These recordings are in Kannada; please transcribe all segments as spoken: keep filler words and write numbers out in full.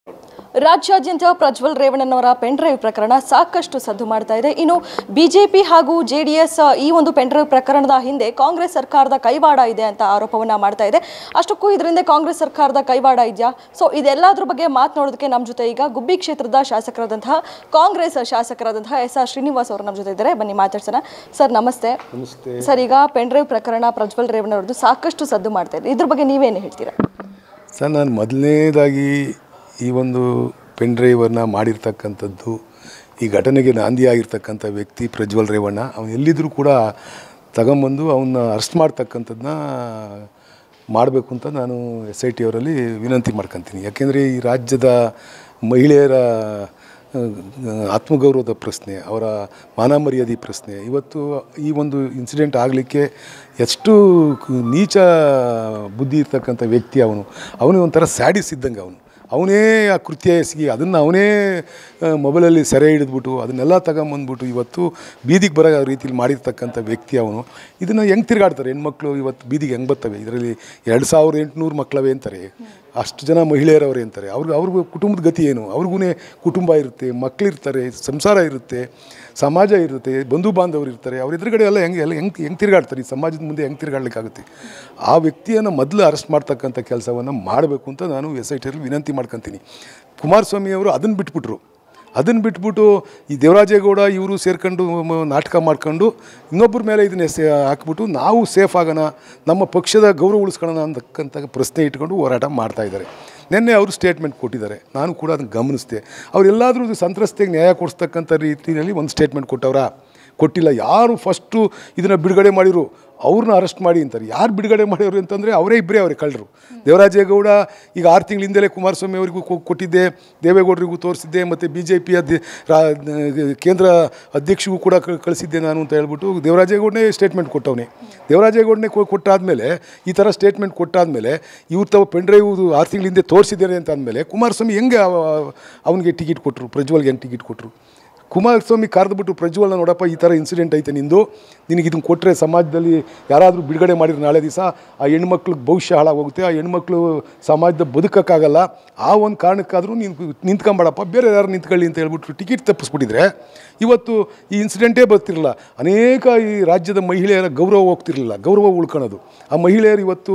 ರಾಜ್ಯಾದ್ಯಂತ ಪ್ರಜ್ವಲ್ ರೇವಣ್ಣನವರ ಪೆನ್ ಡ್ರೈವ್ ಪ್ರಕರಣ ಸಾಕಷ್ಟು ಸದ್ದು ಮಾಡ್ತಾ ಇದೆ. ಇನ್ನು ಬಿಜೆಪಿ ಹಾಗೂ ಜೆಡಿಎಸ್ ಈ ಒಂದು ಪೆನ್ ಡ್ರೈವ್ ಪ್ರಕರಣದ ಹಿಂದೆ ಕಾಂಗ್ರೆಸ್ ಸರ್ಕಾರದ ಕೈವಾಡ ಇದೆ ಅಂತ ಆರೋಪವನ್ನ ಮಾಡ್ತಾ ಇದೆ. ಅಷ್ಟಕ್ಕೂ ಇದರಿಂದ ಕಾಂಗ್ರೆಸ್ ಸರ್ಕಾರದ ಕೈವಾಡ ಇದೆಯಾ? ಸೊ ಇದೆಲ್ಲದರ ಬಗ್ಗೆ ಮಾತನಾಡೋದಕ್ಕೆ ನಮ್ಮ ಜೊತೆ ಈಗ ಗುಬ್ಬಿ ಕ್ಷೇತ್ರದ ಶಾಸಕರಾದಂತಹ ಕಾಂಗ್ರೆಸ್ ಶಾಸಕರಾದಂತಹ ಎಸ್ ಆರ್ ಶ್ರೀನಿವಾಸ್ ಅವರು ನಮ್ಮ ಜೊತೆ ಇದ್ದಾರೆ. ಬನ್ನಿ ಮಾತಾಡ್ಸೋಣ. ಸರ್ ನಮಸ್ತೆ. ಸರ್, ಈಗ ಪೆನ್ ಡ್ರೈವ್ ಪ್ರಕರಣ ಪ್ರಜ್ವಲ್ ರೇವಣ್ಣವ್ರದ್ದು ಸಾಕಷ್ಟು ಸದ್ದು ಮಾಡ್ತಾ ಇದೆ. ಇದ್ರ ಬಗ್ಗೆ ನೀವೇನು ಹೇಳ್ತೀರಾ? ಸರ್, ನಾನು ಮೊದಲನೇದಾಗಿ ಈ ಒಂದು ಪೆನ್ ಡ್ರೈವನ್ನು ಮಾಡಿರ್ತಕ್ಕಂಥದ್ದು, ಈ ಘಟನೆಗೆ ನಾಂದಿಯಾಗಿರ್ತಕ್ಕಂಥ ವ್ಯಕ್ತಿ ಪ್ರಜ್ವಲ್ ರೇವಣ್ಣ. ಅವನು ಎಲ್ಲಿದ್ದರೂ ಕೂಡ ತಗೊಂಬಂದು ಅವನ್ನ ಅರೆಸ್ಟ್ ಮಾಡ್ತಕ್ಕಂಥದ್ದನ್ನ ಮಾಡಬೇಕು ಅಂತ ನಾನು ಎಸ್ ಐ ಟಿ ಅವರಲ್ಲಿ ವಿನಂತಿ ಮಾಡ್ಕೊತೀನಿ. ಯಾಕೆಂದರೆ ಈ ರಾಜ್ಯದ ಮಹಿಳೆಯರ ಆತ್ಮಗೌರವದ ಪ್ರಶ್ನೆ, ಅವರ ಮಾನ ಮರ್ಯಾದೆ ಪ್ರಶ್ನೆ, ಇವತ್ತು ಈ ಒಂದು ಇನ್ಸಿಡೆಂಟ್ ಆಗಲಿಕ್ಕೆ ಎಷ್ಟು ನೀಚ ಬುದ್ಧಿ ಇರ್ತಕ್ಕಂಥ ವ್ಯಕ್ತಿ ಅವನು. ಅವನೇ ಒಂಥರ ಸ್ಯಾಡಿಸ್ ಇದ್ದಂಗೆ. ಅವನು ಅವನೇ ಆ ಕೃತ್ಯ ಎಸಗಿ ಅದನ್ನು ಅವನೇ ಮೊಬೈಲಲ್ಲಿ ಸೆರೆ ಹಿಡಿದ್ಬಿಟ್ಟು ಅದನ್ನೆಲ್ಲ ತಗೊಂಬಂದ್ಬಿಟ್ಟು ಇವತ್ತು ಬೀದಿಗೆ ಬರೋ ರೀತಿಯಲ್ಲಿ ಮಾಡಿರ್ತಕ್ಕಂಥ ವ್ಯಕ್ತಿ ಅವನು. ಇದನ್ನು ಹೆಂಗೆ ತಿರುಗಾಡ್ತಾರೆ ಹೆಣ್ಮಕ್ಳು? ಇವತ್ತು ಬೀದಿಗೆ ಹೆಂಗೆ ಬರ್ತವೆ? ಇದರಲ್ಲಿ ಎರಡು ಸಾವಿರದ ಎಂಟುನೂರು ಮಕ್ಕಳವೇ ಅಂತಾರೆ, ಅಷ್ಟು ಜನ ಮಹಿಳೆಯರವರೇ ಅಂತಾರೆ. ಅವ್ರಿಗೆ ಅವ್ರಿಗೂ ಕುಟುಂಬದ ಗತಿ ಏನು? ಅವ್ರಿಗೂ ಕುಟುಂಬ ಇರುತ್ತೆ, ಮಕ್ಕಳಿರ್ತಾರೆ, ಸಂಸಾರ ಇರುತ್ತೆ, ಸಮಾಜ ಇರುತ್ತೆ, ಬಂಧು ಬಾಂಧವರು ಇರ್ತಾರೆ. ಅವ್ರ ಎದುರುಗಡೆ ಎಲ್ಲ ಹೆಂಗೆ ಎಲ್ಲ ಹೆಂಗೆ ಹೆಂಗೆ ತಿರುಗಾಡ್ತಾರೆ? ಈ ಸಮಾಜದ ಮುಂದೆ ಹೆಂಗೆ ತಿರುಗಾಡ್ಲಿಕ್ಕಾಗುತ್ತೆ? ಆ ವ್ಯಕ್ತಿಯನ್ನು ಮೊದಲು ಅರೆಸ್ಟ್ ಮಾಡ್ತಕ್ಕಂಥ ಕೆಲಸವನ್ನು ಮಾಡಬೇಕು ಅಂತ ನಾನು ಎಸ್ ಐ ಟಿಯಲ್ಲಿ ವಿನಂತಿ ಮಾಡ್ಕೊತೀನಿ. ಕುಮಾರಸ್ವಾಮಿ ಅವರು ಅದನ್ನು ಬಿಟ್ಬಿಟ್ರು. ಅದನ್ನು ಬಿಟ್ಬಿಟ್ಟು ಈ ದೇವರಾಜೇಗೌಡ ಇವರು ಸೇರ್ಕೊಂಡು ನಾಟಕ ಮಾಡ್ಕೊಂಡು ಇನ್ನೊಬ್ಬರ ಮೇಲೆ ಇದನ್ನ ಸೇ ಹಾಕ್ಬಿಟ್ಟು ನಾವು ಸೇಫ್ ಆಗೋಣ, ನಮ್ಮ ಪಕ್ಷದ ಗೌರವ ಉಳಿಸ್ಕೊಳ್ಳೋಣ ಅಂತಕ್ಕಂಥ ಪ್ರಶ್ನೆ ಇಟ್ಕೊಂಡು ಹೋರಾಟ ಮಾಡ್ತಾಯಿದ್ದಾರೆ. ನಿನ್ನೆ ಅವರು ಸ್ಟೇಟ್ಮೆಂಟ್ ಕೊಟ್ಟಿದ್ದಾರೆ, ನಾನು ಕೂಡ ಅದನ್ನು ಗಮನಿಸಿದೆ. ಅವರೆಲ್ಲಾದರೂ ಸಂತ್ರಸ್ತೆಗೆ ನ್ಯಾಯ ಕೊಡಿಸ್ತಕ್ಕಂಥ ರೀತಿಯಲ್ಲಿ ಒಂದು ಸ್ಟೇಟ್ಮೆಂಟ್ ಕೊಟ್ಟವರಾ? ಕೊಟ್ಟಿಲ್ಲ. ಯಾರು ಫಸ್ಟು ಇದನ್ನು ಬಿಡುಗಡೆ ಮಾಡಿರು ಅವ್ರನ್ನ ಅರೆಸ್ಟ್ ಮಾಡಿ ಅಂತಾರೆ. ಯಾರು ಬಿಡುಗಡೆ ಮಾಡಿದ್ರು ಅಂತಂದರೆ ಅವರೇ ಇಬ್ಬರೇ ಅವರೇ ಕಳ್ಳರು. ದೇವರಾಜೇಗೌಡ ಈಗ ಆರು ತಿಂಗಳಿಂದಲೇ ಕುಮಾರಸ್ವಾಮಿ ಅವರಿಗೂ ಕೊಟ್ಟಿದ್ದೆ, ದೇವೇಗೌಡರಿಗೂ ತೋರಿಸಿದ್ದೆ, ಮತ್ತು ಬಿ ಜೆ ಪಿಯ ಕೇಂದ್ರ ಅಧ್ಯಕ್ಷಗೂ ಕೂಡ ಕಳಿಸಿದ್ದೆ ನಾನು ಅಂತ ಹೇಳ್ಬಿಟ್ಟು ದೇವರಾಜೇಗೌಡನೇ ಸ್ಟೇಟ್ಮೆಂಟ್ ಕೊಟ್ಟವನೇ. ದೇವರಾಜೇಗೌಡನೇ ಕೊಟ್ಟಾದಮೇಲೆ ಈ ಥರ ಸ್ಟೇಟ್ಮೆಂಟ್ ಕೊಟ್ಟಾದಮೇಲೆ ಇವ್ರು ತಾವು ಪೆನ್ ಡ್ರೈವ್ ಆರು ತಿಂಗಳಿಂದ ತೋರಿಸಿದ್ದಾರೆ ಅಂತ ಅಂದಮೇಲೆ ಕುಮಾರಸ್ವಾಮಿ ಹೆಂಗೆ ಅವನಿಗೆ ಟಿಕೆಟ್ ಕೊಟ್ಟರು? ಪ್ರಜ್ವಲ್ಗೆ ಹೆಂಗೆ ಟಿಕೆಟ್ ಕೊಟ್ಟರು? ಕುಮಾರಸ್ವಾಮಿ ಕರೆದುಬಿಟ್ಟು ಪ್ರಜ್ವಲ್ನ ನೋಡಪ್ಪ ಈ ಥರ ಇನ್ಸಿಡೆಂಟ್ ಐತೆ ನಿಂದು, ನಿನಗೆ ಇದನ್ನು ಕೊಟ್ಟರೆ ಸಮಾಜದಲ್ಲಿ ಯಾರಾದರೂ ಬಿಡುಗಡೆ ಮಾಡಿದ್ರೆ ನಾಳೆ ದಿವಸ ಆ ಹೆಣ್ಮಕ್ಳಿಗೆ ಭವಿಷ್ಯ ಹಾಳಾಗೋಗುತ್ತೆ, ಆ ಹೆಣ್ಮಕ್ಳು ಸಮಾಜದ ಬದುಕೋಕ್ಕಾಗಲ್ಲ, ಆ ಒಂದು ಕಾರಣಕ್ಕಾದರೂ ನೀನು ನಿಂತ್ಕೊಂಬೇಡಪ್ಪ, ಬೇರೆ ಯಾರು ನಿಂತ್ಕೊಳ್ಳಿ ಅಂತ ಹೇಳ್ಬಿಟ್ಟು ಟಿಕೆಟ್ ತಪ್ಪಿಸ್ಬಿಟ್ಟಿದ್ರೆ ಇವತ್ತು ಈ ಇನ್ಸಿಡೆಂಟೇ ಬರ್ತಿರಲಿಲ್ಲ. ಅನೇಕ ಈ ರಾಜ್ಯದ ಮಹಿಳೆಯರ ಗೌರವ ಹೋಗ್ತಿರಲಿಲ್ಲ, ಗೌರವ ಉಳ್ಕೊಳ್ಳೋದು. ಆ ಮಹಿಳೆಯರು ಇವತ್ತು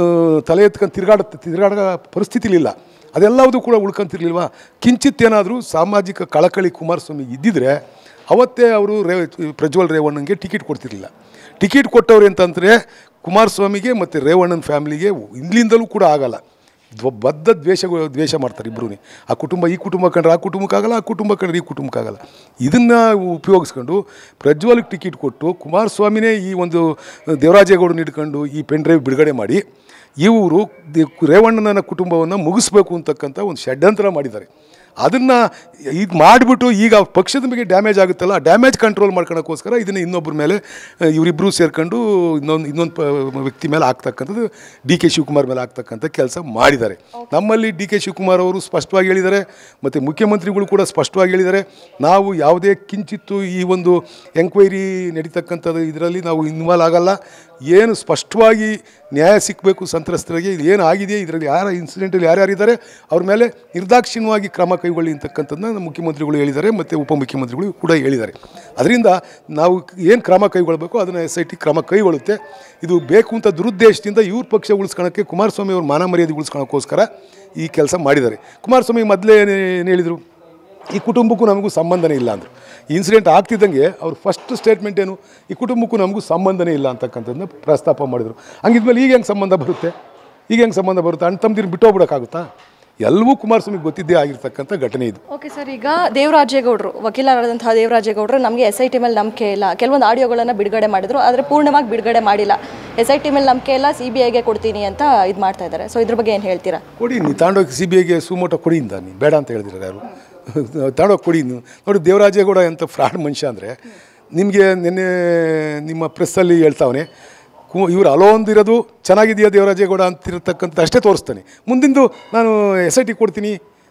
ತಲೆ ಎತ್ಕೊಂಡು ತಿರುಗಾಡುತ್ತೆ ತಿರುಗಾಡೋ ಪರಿಸ್ಥಿತಿಲಿಲ್ಲ. ಅದೆಲ್ಲವೂ ಕೂಡ ಉಳ್ಕೊಂತಿರ್ಲಿಲ್ವಾ? ಕಿಂಚಿತ್ತೇನಾದರೂ ಸಾಮಾಜಿಕ ಕಳಕಳಿ ಕುಮಾರಸ್ವಾಮಿ ಇದ್ದಿದ್ರೆ ಅವತ್ತೇ ಅವರು ರೇ ಪ್ರಜ್ವಲ್ ರೇವಣ್ಣನಿಗೆ ಟಿಕೆಟ್ ಕೊಡ್ತಿರಲಿಲ್ಲ. ಟಿಕೆಟ್ ಕೊಟ್ಟವ್ರು ಅಂತಂದರೆ ಕುಮಾರಸ್ವಾಮಿಗೆ ಮತ್ತು ರೇವಣ್ಣನ ಫ್ಯಾಮಿಲಿಗೆ ಇಲ್ಲಿಂದಲೂ ಕೂಡ ಆಗಲ್ಲ. ಬದ್ಧ ದ್ವೇಷ ದ್ವೇಷ ಮಾಡ್ತಾರೆ ಇಬ್ಬರೂ. ಆ ಕುಟುಂಬ ಈ ಕುಟುಂಬ ಕಂಡ್ರೆ ಆ ಕುಟುಂಬಕ್ಕಾಗಲ್ಲ, ಆ ಕುಟುಂಬ ಕಂಡ್ರೆ ಈ ಕುಟುಂಬಕ್ಕಾಗಲ್ಲ. ಇದನ್ನು ಉಪಯೋಗಿಸ್ಕೊಂಡು ಪ್ರಜ್ವಲ್ಗೆ ಟಿಕೆಟ್ ಕೊಟ್ಟು ಕುಮಾರಸ್ವಾಮಿನೇ ಈ ಒಂದು ದೇವರಾಜೇಗೌಡನ ಹಿಡ್ಕೊಂಡು ಈ ಪೆನ್ ಡ್ರೈವ್ ಬಿಡುಗಡೆ ಮಾಡಿ ಇವರು ರೇವಣ್ಣನ ಕುಟುಂಬವನ್ನು ಮುಗಿಸ್ಬೇಕು ಅಂತಕ್ಕಂಥ ಒಂದು ಷಡ್ಯಂತ್ರ ಮಾಡಿದ್ದಾರೆ. ಅದನ್ನು ಇದು ಮಾಡಿಬಿಟ್ಟು ಈಗ ಪಕ್ಷದ ಬಗ್ಗೆ ಡ್ಯಾಮೇಜ್ ಆಗುತ್ತಲ್ಲ, ಡ್ಯಾಮೇಜ್ ಕಂಟ್ರೋಲ್ ಮಾಡ್ಕೊಳಕ್ಕೋಸ್ಕರ ಇದನ್ನು ಇನ್ನೊಬ್ಬರ ಮೇಲೆ ಇವರಿಬ್ಬರು ಸೇರ್ಕೊಂಡು ಇನ್ನೊಂದು ಇನ್ನೊಂದು ವ್ಯಕ್ತಿ ಮೇಲೆ ಆಗ್ತಕ್ಕಂಥದ್ದು ಡಿ ಕೆ ಶಿವಕುಮಾರ್ ಮೇಲೆ ಆಗ್ತಕ್ಕಂಥ ಕೆಲಸ ಮಾಡಿದ್ದಾರೆ. ನಮ್ಮಲ್ಲಿ ಡಿ ಕೆ ಶಿವಕುಮಾರ್ ಅವರು ಸ್ಪಷ್ಟವಾಗಿ ಹೇಳಿದ್ದಾರೆ, ಮತ್ತು ಮುಖ್ಯಮಂತ್ರಿಗಳು ಕೂಡ ಸ್ಪಷ್ಟವಾಗಿ ಹೇಳಿದ್ದಾರೆ, ನಾವು ಯಾವುದೇ ಕಿಂಚಿತ್ತು ಈ ಒಂದು ಎಂಕ್ವೈರಿ ನಡೀತಕ್ಕಂಥದ್ದು ಇದರಲ್ಲಿ ನಾವು ಇನ್ವಾಲ್ವ್ ಆಗಲ್ಲ. ಏನು ಸ್ಪಷ್ಟವಾಗಿ ನ್ಯಾಯ ಸಿಕ್ಕಬೇಕು ಸಂತ್ರಸ್ತರಿಗೆ, ಏನು ಆಗಿದೆ ಇದರಲ್ಲಿ ಯಾರು ಇನ್ಸಿಡೆಂಟಲ್ಲಿ ಯಾರ್ಯಾರಿದ್ದಾರೆ ಅವ್ರ ಮೇಲೆ ನಿರ್ದಾಕ್ಷಿಣ್ಯವಾಗಿ ಕ್ರಮ ಕೈಗೊಳ್ಳಿ ಅಂತಕ್ಕಂಥದ್ದನ್ನ ಮುಖ್ಯಮಂತ್ರಿಗಳು ಹೇಳಿದ್ದಾರೆ, ಮತ್ತು ಉಪಮುಖ್ಯಮಂತ್ರಿಗಳು ಕೂಡ ಹೇಳಿದ್ದಾರೆ. ಅದರಿಂದ ನಾವು ಏನು ಕ್ರಮ ಕೈಗೊಳ್ಳಬೇಕು ಅದನ್ನು ಎಸ್ ಐ ಟಿ ಕ್ರಮ ಕೈಗೊಳ್ಳುತ್ತೆ. ಇದು ಬೇಕು ಅಂತ ದುರುದ್ದೇಶದಿಂದ ಇವ್ರ ಪಕ್ಷ ಉಳಿಸ್ಕೊಳ್ಳೋಕ್ಕೆ ಕುಮಾರಸ್ವಾಮಿ ಅವ್ರ ಮಾನ ಮರ್ಯಾದೆ ಉಳಿಸ್ಕೊಳ್ಳೋಕ್ಕೋಸ್ಕರ ಈ ಕೆಲಸ ಮಾಡಿದ್ದಾರೆ. ಕುಮಾರಸ್ವಾಮಿ ಮೊದಲೇ ಏನು ಹೇಳಿದರು? ಈ ಕುಟುಂಬಕ್ಕೂ ನಮಗೂ ಸಂಬಂಧನೇ ಇಲ್ಲ ಅಂದರು. ಈ ಇನ್ಸಿಡೆಂಟ್ ಆಗ್ತಿದ್ದಂಗೆ ಅವ್ರು ಫಸ್ಟ್ ಸ್ಟೇಟ್ಮೆಂಟ್ ಏನು? ಈ ಕುಟುಂಬಕ್ಕೂ ನಮಗೂ ಸಂಬಂಧನೇ ಇಲ್ಲ ಅಂತಕ್ಕಂಥದ್ದನ್ನ ಪ್ರಸ್ತಾಪ ಮಾಡಿದರು. ಹಂಗಿದ್ಮೇಲೆ ಈಗ ಹೆಂಗೆ ಸಂಬಂಧ ಬರುತ್ತೆ? ಈಗ ಹೆಂಗೆ ಸಂಬಂಧ ಬರುತ್ತೆ? ಅಣ್ಣ ತಮ್ಮದಿರು ಬಿಟ್ಟೋಗ್ಬಿಡೋಕ್ಕಾಗುತ್ತಾ? ಎಲ್ಲವೂ ಕುಮಾರಸ್ವಾಮಿಗೆ ಗೊತ್ತಿದ್ದೇ ಆಗಿರ್ತಕ್ಕಂಥ ಘಟನೆ ಇದು. ಓಕೆ ಸರ್, ಈಗ ದೇವರಾಜೇಗೌಡರು ವಕೀಲರಾದಂತಹ ದೇವರಾಜೇಗೌಡರು ನಮಗೆ ಎಸ್ ಐ ಟಿ ಮೇಲೆ ನಂಬಿಕೆ ಇಲ್ಲ, ಕೆಲವೊಂದು ಆಡಿಯೋಗಳನ್ನು ಬಿಡುಗಡೆ ಮಾಡಿದ್ರು, ಆದರೆ ಪೂರ್ಣವಾಗಿ ಬಿಡುಗಡೆ ಮಾಡಿಲ್ಲ. ಎಸ್ ಐ ಟಿ ಮೇಲೆ ನಂಬಿಕೆ ಇಲ್ಲ, ಸಿ ಬಿ ಐಗೆ ಕೊಡ್ತೀನಿ ಅಂತ ಇದು ಮಾಡ್ತಾ ಇದ್ದಾರೆ. ಸೊ ಇದ್ರ ಬಗ್ಗೆ ಏನು ಹೇಳ್ತೀರಾ? ಕೊಡಿ, ನೀವು ತಾಂಡೋಗಿ ಸಿ ಬಿ ಐಗೆ ಸುಮೋಟೋ ಕೊಡಿ ಇಂದ, ನೀವು ಬೇಡ ಅಂತ ಹೇಳಿದ್ರೆ ಯಾರು ತಾಂಡೋಗಿ ಕೊಡಿ. ನೀವು ನೋಡಿ, ದೇವರಾಜೇಗೌಡ ಅಂತ ಫ್ರಾಡ್ ಮನುಷ್ಯ ಅಂದರೆ ನಿಮಗೆ ನಿನ್ನೆ ನಿಮ್ಮ ಪ್ರೆಸ್ಸಲ್ಲಿ ಹೇಳ್ತಾವನೆ, ಕು ಇವರು ಅಲೋಂದಿರೋದು ಚೆನ್ನಾಗಿದೆಯಾ ದೇವರಾಜೇಗೌಡ ಅಂತಿರತಕ್ಕಂಥ ಅಷ್ಟೇ ತೋರಿಸ್ತಾನೆ. ಮುಂದಿಂದು ನಾನು ಎಸ್ ಐ ಟಿ ಕೊಡ್ತೀನಿ,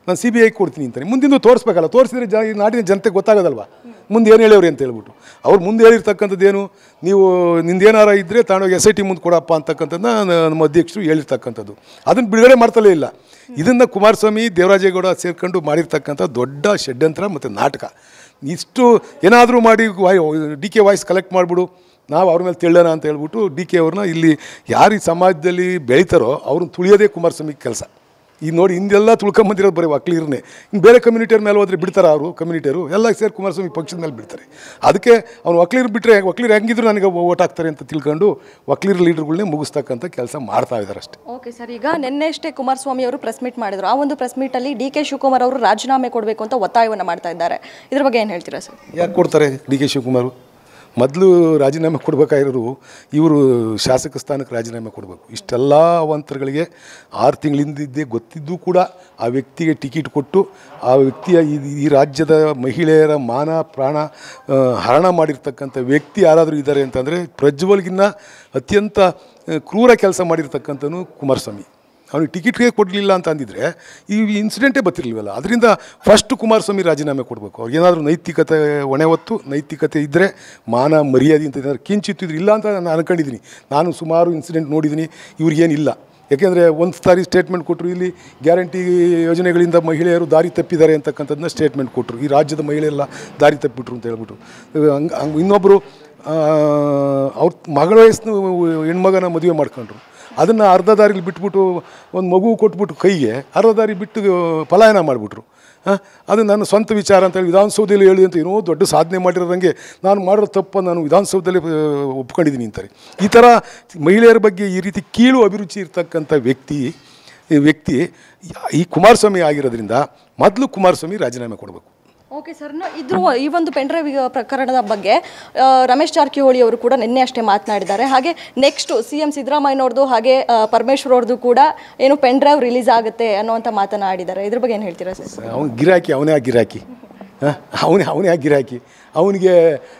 ನಾನು ಸಿ ಬಿ ಐ ಕೊಡ್ತೀನಿ ಅಂತಾನೆ. ಮುಂದಿಂದು ತೋರಿಸ್ಬೇಕಲ್ಲ, ತೋರಿಸಿದ್ರೆ ಜ ಈ ನಾಡಿನ ಜನತೆಗೆ ಗೊತ್ತಾಗೋದಲ್ವ ಮುಂದೆ ಏನು ಹೇಳೋರಿ ಅಂತ ಹೇಳ್ಬಿಟ್ಟು. ಅವ್ರು ಮುಂದೆ ಹೇಳಿರ್ತಕ್ಕಂಥದ್ದೇನು, ನೀವು ನಿಂದೇನಾರ ಇದ್ದರೆ ತಾಣೋಗಿ ಎಸ್ ಐ ಟಿ ಮುಂದೆ ಕೊಡಪ್ಪ ಅಂತಕ್ಕಂಥದ್ದನ್ನ ನಮ್ಮ ಅಧ್ಯಕ್ಷರು ಹೇಳಿರ್ತಕ್ಕಂಥದ್ದು. ಅದನ್ನು ಬಿಡುಗಡೆ ಮಾಡ್ತಲೇ ಇಲ್ಲ. ಇದನ್ನು ಕುಮಾರಸ್ವಾಮಿ ದೇವರಾಜೇಗೌಡ ಸೇರ್ಕೊಂಡು ಮಾಡಿರ್ತಕ್ಕಂಥ ದೊಡ್ಡ ಷಡ್ಯಂತ್ರ ಮತ್ತು ನಾಟಕ. ಇಷ್ಟು ಏನಾದರೂ ಮಾಡಿ ವಾಯ್ ಡಿ ಕೆ ವಾಯ್ಸ್ ಕಲೆಕ್ಟ್ ಮಾಡಿಬಿಡು, ನಾವು ಅವ್ರ ಮೇಲೆ ತೆಳ್ಳೋಣ ಅಂತ ಹೇಳ್ಬಿಟ್ಟು ಡಿ ಕೆ ಅವ್ರನ್ನ ಇಲ್ಲಿ ಯಾರು ಈ ಸಮಾಜದಲ್ಲಿ ಬೆಳೀತಾರೋ ಅವ್ರನ್ನ ತುಳಿಯೋದೇ ಕುಮಾರಸ್ವಾಮಿ ಕೆಲಸ. ಈಗ ನೋಡಿ ಹಿಂದೆಲ್ಲ ತುಳ್ಕೊಂಬಂದಿರೋದು ಬರೀ ವಕೀಲರನ್ನೇ. ಇನ್ನು ಬೇರೆ ಕಮ್ಯುನಿಟಿಯವ್ರ ಮೇಲೆ ಹೋದರೆ ಬಿಡ್ತಾರೆ ಅವರು ಕಮ್ಯುನಿಟಿಯರು ಎಲ್ಲ ಸೇರಿ ಕುಮಾರಸ್ವಾಮಿ ಪಕ್ಷದ ಮೇಲೆ ಬಿಡ್ತಾರೆ. ಅದಕ್ಕೆ ಅವ್ನು ವಕೀಲರು ಬಿಟ್ಟರೆ ವಕೀಲರು ಹೆಂಗಿದ್ರು ನನಗೆ ಓಟ್ ಹಾಕ್ತಾರೆ ಅಂತ ತಿಳ್ಕೊಂಡು ವಕೀಲರ ಲೀಡರ್ಗಳನ್ನೇ ಮುಗಿಸ್ತಕ್ಕಂಥ ಕೆಲಸ ಮಾಡ್ತಾ ಇದ್ದಾರೆ ಅಷ್ಟೇ. ಓಕೆ ಸರ್, ಈಗ ನಿನ್ನೆ ಅಷ್ಟೇ ಕುಮಾರಸ್ವಾಮಿ ಅವರು ಪ್ರೆಸ್ ಮೀಟ್ ಮಾಡಿದ್ರು. ಆ ಒಂದು ಪ್ರೆಸ್ ಮೀಟಲ್ಲಿ ಡಿ ಕೆ ಶಿವಕುಮಾರ್ ಅವರು ರಾಜೀನಾಮೆ ಕೊಡಬೇಕು ಅಂತ ಒತ್ತಾಯವನ್ನು ಮಾಡ್ತಾ ಇದ್ದಾರೆ. ಇದ್ರ ಬಗ್ಗೆ ಏನು ಹೇಳ್ತೀರಾ ಸರ್? ಯಾಕೆ ಕೊಡ್ತಾರೆ ಡಿ ಕೆ ಶಿವಕುಮಾರ್? ಮೊದಲು ರಾಜೀನಾಮೆ ಕೊಡಬೇಕಾಗಿರೋರು ಇವರು ಶಾಸಕ ಸ್ಥಾನಕ್ಕೆ ರಾಜೀನಾಮೆ ಕೊಡಬೇಕು. ಇಷ್ಟೆಲ್ಲ ಅವಾಂತರಗಳಿಗೆ ಆರು ತಿಂಗಳಿಂದಿದ್ದೇ ಗೊತ್ತಿದ್ದು ಕೂಡ ಆ ವ್ಯಕ್ತಿಗೆ ಟಿಕೆಟ್ ಕೊಟ್ಟು ಆ ವ್ಯಕ್ತಿಯ ಈ ರಾಜ್ಯದ ಮಹಿಳೆಯರ ಮಾನ ಪ್ರಾಣ ಹರಣ ಮಾಡಿರ್ತಕ್ಕಂಥ ವ್ಯಕ್ತಿ ಯಾರಾದರೂ ಇದ್ದಾರೆ ಅಂತಂದರೆ ಪ್ರಜ್ವಲ್ಗಿನ್ನ ಅತ್ಯಂತ ಕ್ರೂರ ಕೆಲಸ ಮಾಡಿರ್ತಕ್ಕಂಥನು ಕುಮಾರಸ್ವಾಮಿ. ಅವನಿಗೆ ಟಿಕೆಟ್ಗೆ ಕೊಡಲಿಲ್ಲ ಅಂತ ಅಂದಿದ್ರೆ ಈ ಇನ್ಸಿಡೆಂಟೇ ಬರ್ತಿರ್ಲಿಲ್ವಲ್ಲ. ಅದರಿಂದ ಫಸ್ಟ್ ಕುಮಾರಸ್ವಾಮಿ ರಾಜೀನಾಮೆ ಕೊಡಬೇಕು. ಅವ್ರಿಗೇನಾದರೂ ನೈತಿಕತೆ ಹೊಣೆ ಹೊತ್ತು ನೈತಿಕತೆ ಇದ್ದರೆ ಮಾನ ಮರ್ಯಾದೆ ಅಂತ ಏನಾದ್ರು ಕಿಂಚಿತ್ತಿದ್ರು ಇಲ್ಲ ಅಂತ ನಾನು ಅನ್ಕೊಂಡಿದ್ದೀನಿ. ನಾನು ಸುಮಾರು ಇನ್ಸಿಡೆಂಟ್ ನೋಡಿದ್ದೀನಿ. ಇವ್ರಿಗೇನಿಲ್ಲ. ಯಾಕೆಂದರೆ ಒಂದು ಸಾರಿ ಸ್ಟೇಟ್ಮೆಂಟ್ ಕೊಟ್ಟರು, ಇಲ್ಲಿ ಗ್ಯಾರಂಟಿ ಯೋಜನೆಗಳಿಂದ ಮಹಿಳೆಯರು ದಾರಿ ತಪ್ಪಿದ್ದಾರೆ ಅಂತಕ್ಕಂಥದ್ದನ್ನ ಸ್ಟೇಟ್ಮೆಂಟ್ ಕೊಟ್ಟರು. ಈ ರಾಜ್ಯದ ಮಹಿಳೆಯರೆಲ್ಲ ದಾರಿ ತಪ್ಪಿಬಿಟ್ರು ಅಂತ ಹೇಳ್ಬಿಟ್ಟು ಹಂಗೆ ಹಂಗೆ ಇನ್ನೊಬ್ಬರು ಅವ್ರ ಮಗಳ ವಯಸ್ಸನ್ನು ಹೆಣ್ಮಗನ ಮದುವೆ ಮಾಡ್ಕೊಂಡ್ರು. ಅದನ್ನು ಅರ್ಧ ದಾರಿಲಿ ಬಿಟ್ಬಿಟ್ಟು ಒಂದು ಮಗು ಕೊಟ್ಬಿಟ್ಟು ಕೈಗೆ ಅರ್ಧ ದಾರಿ ಬಿಟ್ಟು ಪಲಾಯನ ಮಾಡಿಬಿಟ್ರು. ಹಾಂ, ಅದು ನನ್ನ ಸ್ವಂತ ವಿಚಾರ ಅಂತೇಳಿ ವಿಧಾನಸೌಧದಲ್ಲಿ ಹೇಳಿ ಅಂತ ಏನೋ ದೊಡ್ಡ ಸಾಧನೆ ಮಾಡಿರೋದಂಗೆ ನಾನು ಮಾಡಿರೋ ತಪ್ಪು ನಾನು ವಿಧಾನಸೌಧದಲ್ಲಿ ಒಪ್ಕೊಂಡಿದ್ದೀನಿ ಅಂತಾರೆ. ಈ ಥರ ಮಹಿಳೆಯರ ಬಗ್ಗೆ ಈ ರೀತಿ ಕೀಳು ಅಭಿರುಚಿ ಇರ್ತಕ್ಕಂಥ ವ್ಯಕ್ತಿ ವ್ಯಕ್ತಿ ಈ ಕುಮಾರಸ್ವಾಮಿ ಆಗಿರೋದ್ರಿಂದ ಮೊದಲು ಕುಮಾರಸ್ವಾಮಿ ರಾಜೀನಾಮೆ ಕೊಡಬೇಕು. ಓಕೆ ಸರ್, ಇದ್ರ ಈ ಒಂದು ಪೆನ್ಡ್ರೈವ್ ಪ್ರಕರಣದ ಬಗ್ಗೆ ರಮೇಶ್ ಜಾರಕಿಹೊಳಿ ಅವರು ಕೂಡ ನಿನ್ನೆ ಅಷ್ಟೇ ಮಾತನಾಡಿದ್ದಾರೆ. ಹಾಗೆ ನೆಕ್ಸ್ಟು ಸಿ ಎಂ ಸಿದ್ದರಾಮಯ್ಯನವ್ರದ್ದು ಹಾಗೆ ಪರಮೇಶ್ವರ್ ಅವ್ರದ್ದು ಕೂಡ ಏನು ಪೆನ್ಡ್ರೈವ್ ರಿಲೀಸ್ ಆಗುತ್ತೆ ಅನ್ನೋಂಥ ಮಾತನಾಡಿದ್ದಾರೆ. ಇದ್ರ ಬಗ್ಗೆ ಏನು ಹೇಳ್ತೀರಾ ಸರ್? ಅವ್ನು ಗಿರಾಕಿ, ಅವನೇ ಆ ಗಿರಾಕಿ. ಹಾಂ, ಅವನೇ ಅವನೇ ಆ ಗಿರಾಕಿ. ಅವನಿಗೆ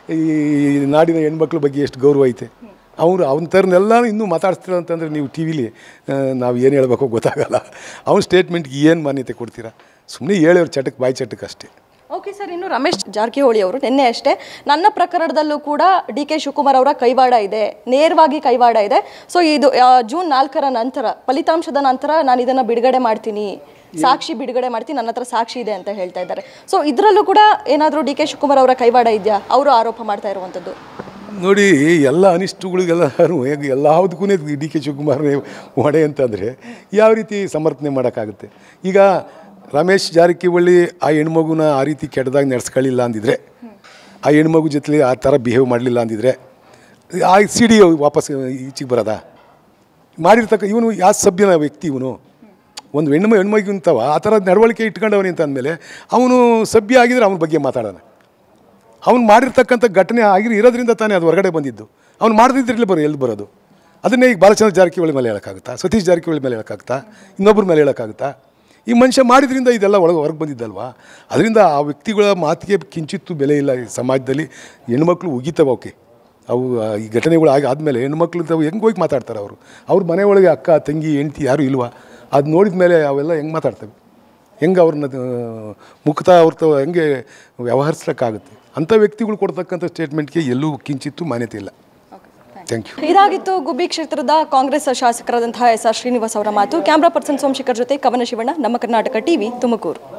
ಈ ನಾಡಿನ ಹೆಣ್ಮಕ್ಳ ಬಗ್ಗೆ ಎಷ್ಟು ಗೌರವ ಐತೆ. ಅವರು ಅವನ ಥರನ್ನೆಲ್ಲ ಇನ್ನೂ ಮಾತಾಡ್ತೀರ ಅಂತಂದರೆ ನೀವು ಟಿ ವಿಲಿ ನಾವು ಏನು ಹೇಳಬೇಕು ಗೊತ್ತಾಗಲ್ಲ. ಅವನ ಸ್ಟೇಟ್ಮೆಂಟ್ಗೆ ಏನು ಮಾನ್ಯತೆ ಕೊಡ್ತೀರಾ? ಸುಮ್ಮನೆ ಹೇಳೋರು ಚಟಕ್ಕೆ ಬಾಯಿ ಚಟಕ್ಕೆ ಅಷ್ಟೇ. ಓಕೆ ಸರ್, ಇನ್ನು ರಮೇಶ್ ಜಾರಕಿಹೊಳಿ ಅವರು ನಿನ್ನೆ ಅಷ್ಟೇ ನನ್ನ ಪ್ರಕರಣದಲ್ಲೂ ಕೂಡ ಡಿ ಕೆ ಶಿವಕುಮಾರ್ ಅವರ ಕೈವಾಡ ಇದೆ, ನೇರವಾಗಿ ಕೈವಾಡ ಇದೆ. ಸೊ ಇದು ಜೂನ್ ನಾಲ್ಕರ ನಂತರ ಫಲಿತಾಂಶದ ನಂತರ ನಾನು ಇದನ್ನು ಬಿಡುಗಡೆ ಮಾಡ್ತೀನಿ, ಸಾಕ್ಷಿ ಬಿಡುಗಡೆ ಮಾಡ್ತೀನಿ, ನನ್ನ ಹತ್ರ ಸಾಕ್ಷಿ ಇದೆ ಅಂತ ಹೇಳ್ತಾ ಇದ್ದಾರೆ. ಸೊ ಇದರಲ್ಲೂ ಕೂಡ ಏನಾದರೂ ಡಿ ಕೆ ಶಿವಕುಮಾರ್ ಅವರ ಕೈವಾಡ ಇದೆಯಾ? ಅವರು ಆರೋಪ ಮಾಡ್ತಾ ಇರುವಂಥದ್ದು. ನೋಡಿ, ಎಲ್ಲ ಅನಿಷ್ಟಗಳಿಗೆಲ್ಲ ಹೇಗೆ ಎಲ್ಲದಕ್ಕೂ ಡಿ ಕೆ ಶಿವಕುಮಾರ್ ಹೊಣೆ ಅಂತಂದರೆ ಯಾವ ರೀತಿ ಸಮರ್ಥನೆ ಮಾಡೋಕ್ಕಾಗುತ್ತೆ? ಈಗ ರಮೇಶ್ ಜಾರಕಿಹೊಳಿ ಆ ಹೆಣ್ಮಗುನ ಆ ರೀತಿ ಕೆಟ್ಟದಾಗಿ ನಡೆಸ್ಕೊಳ್ಳಿಲ್ಲ ಅಂದಿದ್ರೆ, ಆ ಹೆಣ್ಮಗು ಜೊತೆಲಿ ಆ ಥರ ಬಿಹೇವ್ ಮಾಡಲಿಲ್ಲ ಅಂದಿದ್ರೆ ಆ ಸಿ ಡಿ ವಾಪಸ್ ಈಚೆಗೆ ಬರೋದಾ? ಮಾಡಿರ್ತಕ್ಕ ಇವನು ಯಾವ ಸಭ್ಯನ ವ್ಯಕ್ತಿ ಇವನು? ಒಂದು ಹೆಣ್ಮ ಹೆಣ್ಮಗಿಂತವ ಆ ಥರ ನಡವಳಿಕೆ ಇಟ್ಕೊಂಡವನಿ ಅಂತ ಅಂದಮೇಲೆ ಅವನು ಸಭ್ಯ ಆಗಿದ್ರೆ ಅವನ ಬಗ್ಗೆ ಮಾತಾಡೋಣ. ಅವ್ನು ಮಾಡಿರ್ತಕ್ಕಂಥ ಘಟನೆ ಆಗಿರೋ ಇರೋದ್ರಿಂದ ತಾನೇ ಅದು ಹೊರಗಡೆ ಬಂದಿದ್ದು. ಅವ್ನು ಮಾಡದಿದ್ರಲ್ಲಿ ಬರೋ ಎಲ್ಲಿ ಬರೋದು? ಅದನ್ನೇ ಈಗ ಬಾಲಚಂದ್ರ ಜಾರಕಿಹೊಳಿ ಮೇಲೆ ಹೇಳೋಕ್ಕಾಗುತ್ತಾ? ಸತೀಶ್ ಜಾರಕಿಹೊಳಿ ಮೇಲೆ ಹೇಳೋಕ್ಕಾಗುತ್ತಾ? ಇನ್ನೊಬ್ಬರ ಮೇಲೆ ಹೇಳೋಕ್ಕಾಗುತ್ತಾ? ಈ ಮನುಷ್ಯ ಮಾಡಿದ್ರಿಂದ ಇದೆಲ್ಲ ಒಳಗೆ ಹೊರಗೆ ಬಂದಿದ್ದಲ್ವಾ? ಅದರಿಂದ ಆ ವ್ಯಕ್ತಿಗಳ ಮಾತಿಗೆ ಕಿಂಚಿತ್ತು ಬೆಲೆ ಇಲ್ಲ ಈ ಸಮಾಜದಲ್ಲಿ. ಹೆಣ್ಮಕ್ಳು ಉಗಿತವೆ ಅವಕ್ಕೆ. ಅವು ಈ ಘಟನೆಗಳು ಆಗಿ ಆದಮೇಲೆ ಹೆಣ್ಮಕ್ಳು ತಾವು ಹೆಂಗೆ ಹೋಗಿ ಮಾತಾಡ್ತಾರೆ ಅವರು? ಅವ್ರ ಮನೆ ಒಳಗೆ ಅಕ್ಕ ತಂಗಿ ಹೆಂಡ್ತಿ ಯಾರೂ ಇಲ್ವಾ? ಅದು ನೋಡಿದ ಮೇಲೆ ಅವೆಲ್ಲ ಹೆಂಗೆ ಮಾತಾಡ್ತವೆ? ಹೆಂಗೆ ಅವ್ರನ್ನ ಮುಕ್ತ ಅವ್ರ ಹೆಂಗೆ ವ್ಯವಹರಿಸ್ಲಿಕ್ಕಾಗುತ್ತೆ? ಅಂಥ ವ್ಯಕ್ತಿಗಳು ಕೊಡ್ತಕ್ಕಂಥ ಸ್ಟೇಟ್ಮೆಂಟ್ಗೆ ಎಲ್ಲೂ ಕಿಂಚಿತ್ತು ಮಾನ್ಯತೆ ಇಲ್ಲ. Thank you. ಇದಾಗಿತ್ತು ಗುಬ್ಬಿ ಕ್ಷೇತ್ರದ ಕಾಂಗ್ರೆಸ್ ಶಾಸಕರಾದಂತಹ ಎಸ್ ಆರ್ ಶ್ರೀನಿವಾಸ್ ಅವರ ಮಾತು. ಕ್ಯಾಮ್ರಾ ಪರ್ಸನ್ ಸೋಮಶೇಖರ್ ಜೊತೆ ಕವನ ಶಿವಣ್ಣ, ನಮ್ಮ ಕರ್ನಾಟಕ ಟಿವಿ, ತುಮಕೂರು.